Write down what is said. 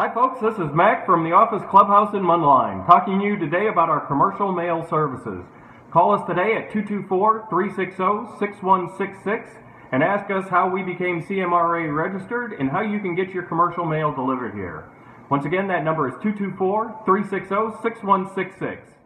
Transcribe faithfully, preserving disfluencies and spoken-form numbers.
Hi folks, this is Mac from the Office Clubhouse in Mundelein, talking to you today about our commercial mail services. Call us today at two two four, three six zero, six one six six and ask us how we became C M R A registered and how you can get your commercial mail delivered here. Once again, that number is two two four, three six zero, six one six six.